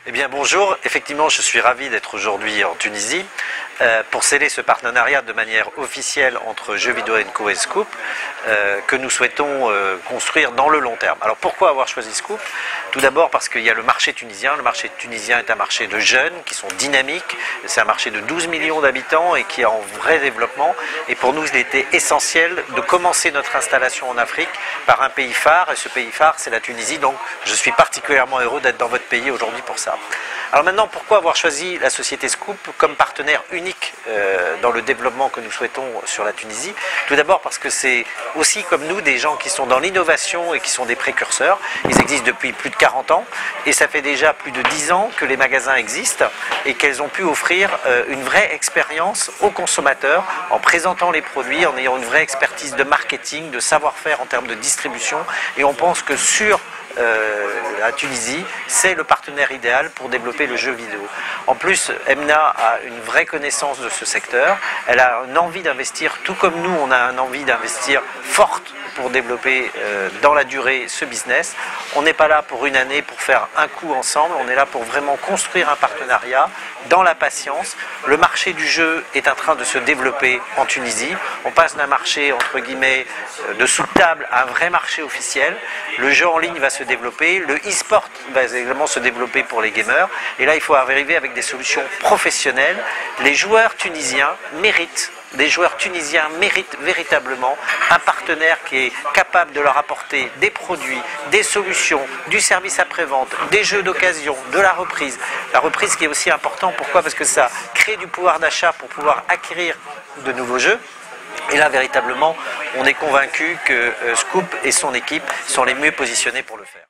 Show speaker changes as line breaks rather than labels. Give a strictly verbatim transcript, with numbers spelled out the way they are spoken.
Eh bien bonjour, effectivement je suis ravi d'être aujourd'hui en Tunisie euh, pour sceller ce partenariat de manière officielle entre Jeux Vidéo and Co et Scoop euh, que nous souhaitons euh, construire dans le long terme. Alors pourquoi avoir choisi Scoop? Tout d'abord parce qu'il y a le marché tunisien. Le marché tunisien est un marché de jeunes qui sont dynamiques, c'est un marché de douze millions d'habitants et qui est en vrai développement, et pour nous il était essentiel de commencer notre installation en Afrique par un pays phare, et ce pays phare c'est la Tunisie, donc je suis particulièrement heureux d'être dans votre pays aujourd'hui pour ça. Alors maintenant, pourquoi avoir choisi la société Scoop comme partenaire unique euh, dans le développement que nous souhaitons sur la Tunisie? Tout d'abord parce que c'est aussi comme nous des gens qui sont dans l'innovation et qui sont des précurseurs. Ils existent depuis plus de quarante ans et ça fait déjà plus de dix ans que les magasins existent et qu'elles ont pu offrir euh, une vraie expérience aux consommateurs en présentant les produits, en ayant une vraie expertise de marketing, de savoir-faire en termes de distribution, et on pense que sur Euh, la Tunisie, c'est le partenaire idéal pour développer le jeu vidéo. En plus, Emna a une vraie connaissance de ce secteur, elle a une envie d'investir, tout comme nous, on a une envie d'investir forte pour développer euh, dans la durée ce business. On n'est pas là pour une année pour faire un coup ensemble, on est là pour vraiment construire un partenariat dans la patience. Le marché du jeu est en train de se développer en Tunisie. On passe d'un marché entre guillemets de sous table à un vrai marché officiel. Le jeu en ligne va se développer, le e-sport va également se développer pour les gamers. Et là, il faut arriver avec des solutions professionnelles. Les joueurs tunisiens méritent Les joueurs tunisiens méritent véritablement un partenaire qui est capable de leur apporter des produits, des solutions, du service après-vente, des jeux d'occasion, de la reprise. La reprise qui est aussi important, pourquoi? Parce que ça crée du pouvoir d'achat pour pouvoir acquérir de nouveaux jeux. Et là, véritablement, on est convaincu que Scoop et son équipe sont les mieux positionnés pour le faire.